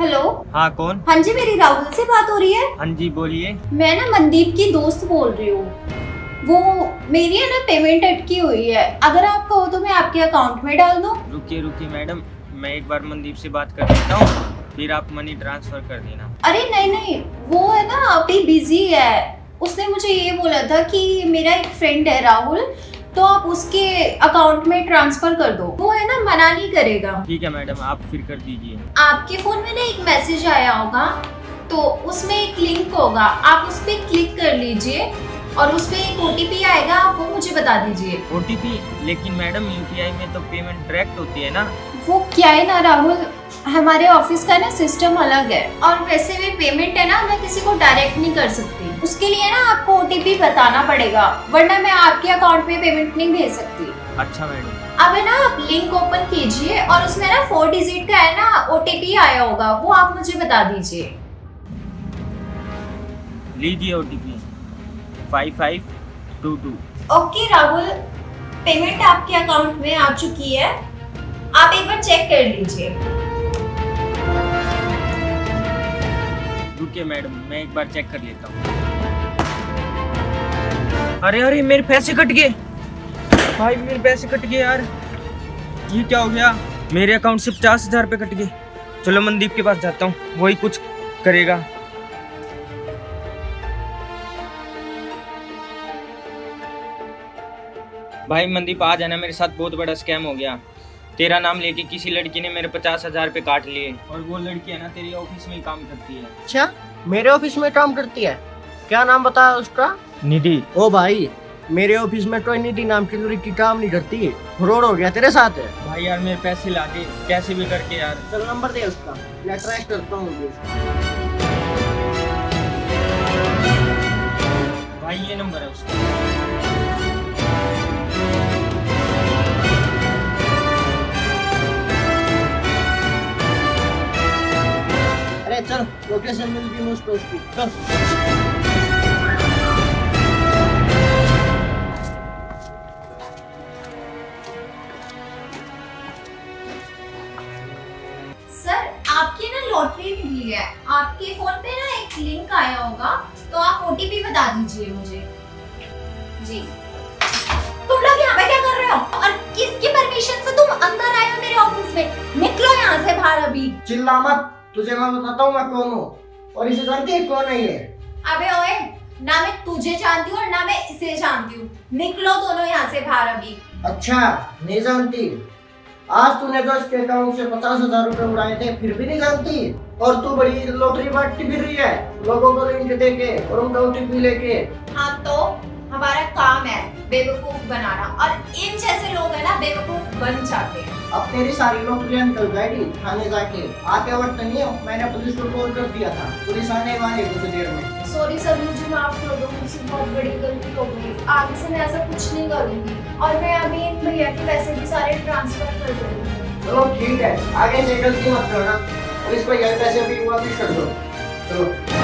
Hello. हाँ कौन? हाँ जी, मेरी राहुल से बात हो रही है। हाँ जी बोलिए। मैं ना मनदीप की दोस्त बोल रही हूँ। वो मेरी है ना पेमेंट अटकी हुई है, अगर आप कहो तो मैं आपके अकाउंट में डाल दूँ। रुकिए रुकिए मैडम, मैं एक बार मनदीप से बात कर लेता हूँ, फिर आप मनी ट्रांसफर कर देना। अरे नहीं नहीं, वो है ना अभी बिजी है। उसने मुझे ये बोला था कि मेरा एक फ्रेंड है राहुल, तो आप उसके अकाउंट में ट्रांसफर कर दो। वो है ना मना नहीं करेगा। ठीक है मैडम, आप फिर कर दीजिए। आपके फोन में ना एक मैसेज आया होगा, तो उसमें एक लिंक होगा, आप उस पर क्लिक कर लीजिए और उस पे एक ओटीपी आएगा, आप वो मुझे बता दीजिए। ओटीपी? लेकिन मैडम यूपीआई में तो पेमेंट डायरेक्ट होती है ना। वो क्या है ना राहुल, हमारे ऑफिस का ना सिस्टम अलग है, और वैसे भी पेमेंट है ना मैं किसी को डायरेक्ट नहीं कर सकती। उसके लिए ना आपको ओटीपी बताना पड़ेगा, वरना मैं आपके अकाउंट में पेमेंट नहीं भेज सकती। अच्छा मैडम। अब है ना आप लिंक ओपन कीजिए और उसमें ना 4 डिजिट का है ना ओटीपी आया होगा, वो आप मुझे बता दीजिए। लीजिए ओटीपी 5522। ओके राहुल, पेमेंट आपके अकाउंट में आ चुकी है, आप एक बार चेक कर लीजिए। रुकिए मैडम, मैं एक बार चेक कर लेता हूँ। अरे अरे मेरे पैसे कट गए भाई, मेरे पैसे कट गए यार। ये क्या हो गया? मेरे अकाउंट से 50,000 रुपये कट गए। चलो मनदीप के पास जाता हूँ, वही कुछ करेगा। भाई मनदीप आ जाना, मेरे साथ बहुत बड़ा स्कैम हो गया। तेरा नाम लेके किसी लड़की ने मेरे 50,000 रुपये काट लिए, और वो लड़की है ना तेरी ऑफिस में ही काम करती है। अच्छा, मेरे ऑफिस में काम करती है? क्या नाम बताया उसका? निधि। ओ भाई, मेरे ऑफिस में तो निधि नाम की लड़की काम नहीं करती। फ्रॉड हो गया तेरे साथ है भाई यार मेरे पैसे ला दे कैसे भी करके यार। चल नंबर दे उसका, मैं ट्रैक करता हूँ। भाई ये नंबर है उसका। अरे चल, लोकेशन मिल गई मुझको उसकी, चल। सर, आपकी ना लॉटरी निकली है, आपके फोन पे ना एक लिंक आया होगा, तो आप ओटीपी बता दीजिए मुझे। जी। तुम लोग यहाँ पे क्या कर रहे हो? और किसकी परमिशन से तुम अंदर आए हो मेरे ऑफिस में? निकलो यहाँ से बाहर अभी। चिल्ला मत, तुझे मैं बताता हूँ मैं कौन हूँ, और इसे जानती है कौन है ये? अबे ओए, ना मैं तुझे जानती हूँ और ना मैं इसे जानती हूँ। निकलो दोनों यहाँ से बाहर अभी। अच्छा, नहीं जानती? आज तूने तो इसके अकाउंट से 50,000 रुपए उड़ाए थे, फिर भी नहीं जानती? और तू बड़ी लॉटरी बांटती फिर रही है लोगों को लिंक देके और उनका ओटीपी लेके। हाँ तो हमारा काम है बेवकूफ बनाना, और इन जैसे लोग है ना बेवकूफ बन जाते हैं। अब तेरी सारी लॉटरियां निकल जाएगी थाने जाके। आगे बढ़ते नहीं हो, मैंने पुलिस को कॉल कर दिया था, पुलिस आने वाली है कुछ देर में। सॉरी सर, मुझे माफ कर दो, मुझसे बहुत बड़ी गलती हो गई। आगे से मैं ऐसा कुछ नहीं करूंगी, और मैं अभी इन भैया के पैसे भी सारे ट्रांसफर कर दूंगी। चलो ठीक है, आगे से गलती मत करना, पुलिस को ये पैसे भी वापस कर दो। चलो।